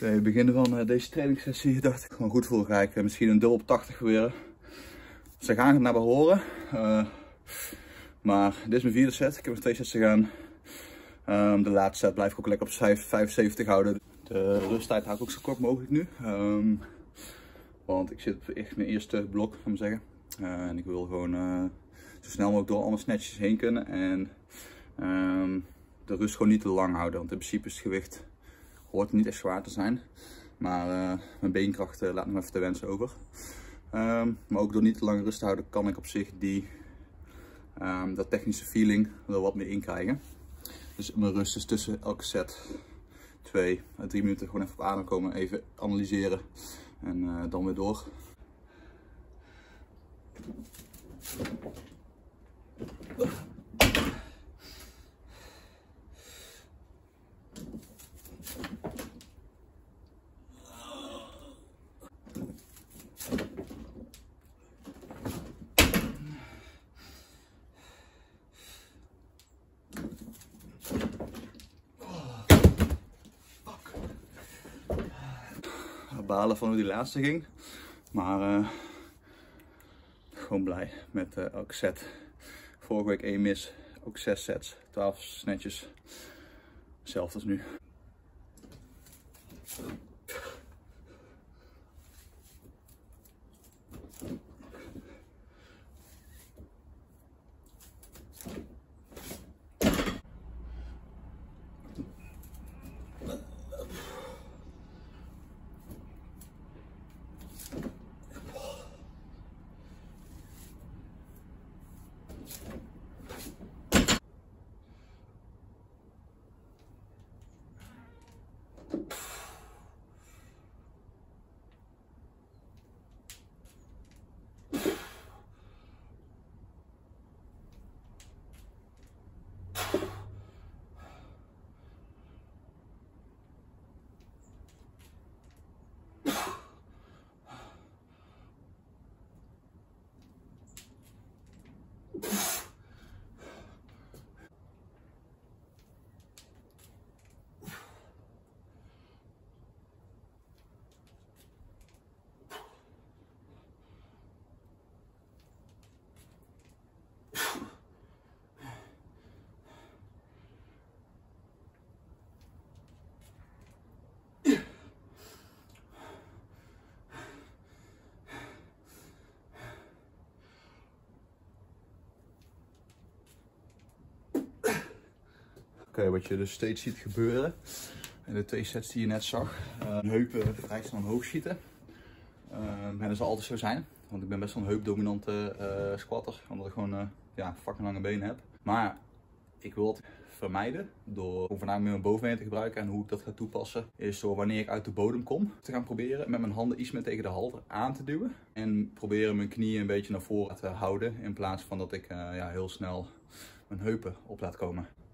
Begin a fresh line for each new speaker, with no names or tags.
Oké, beginnen van deze trainingssessie dacht ik gewoon goed voel. Ga ik misschien een dubbel op 80 proberen. Ze gaan het naar behoren. Maar dit is mijn vierde set. Ik heb nog 2 sets te gaan. De laatste set blijf ik ook lekker op 75 houden. De rusttijd hou ik ook zo kort mogelijk nu. Want ik zit op echt mijn eerste blok, om te zeggen. En ik wil gewoon zo snel mogelijk door alle snatches heen kunnen. En de rust gewoon niet te lang houden. Want in principe is het gewicht hoort niet echt zwaar te zijn. Maar mijn beenkracht laat nog even te wensen over. Maar ook door niet te lang rust te houden kan ik op zich dat technische feeling er wat meer in krijgen. Dus mijn rust is tussen elke set 2 à 3 minuten gewoon even op adem komen, even analyseren en dan weer door. Balen van hoe die laatste ging, maar gewoon blij met elke set. Vorige week 1 mis, ook 6 sets, 12 snatches, hetzelfde als nu. Oké, wat je dus steeds ziet gebeuren in de 2 sets die je net zag, heupen vrij snel omhoog schieten. En dat zal altijd zo zijn, want ik ben best wel een heupdominante squatter, omdat ik gewoon fucking lange benen heb. Maar ik wil het vermijden door voornamelijk mijn bovenbeen te gebruiken. En hoe ik dat ga toepassen is door wanneer ik uit de bodem kom te gaan proberen met mijn handen iets meer tegen de halter aan te duwen. En proberen mijn knieën een beetje naar voren te houden in plaats van dat ik heel snel mijn heupen op laat komen.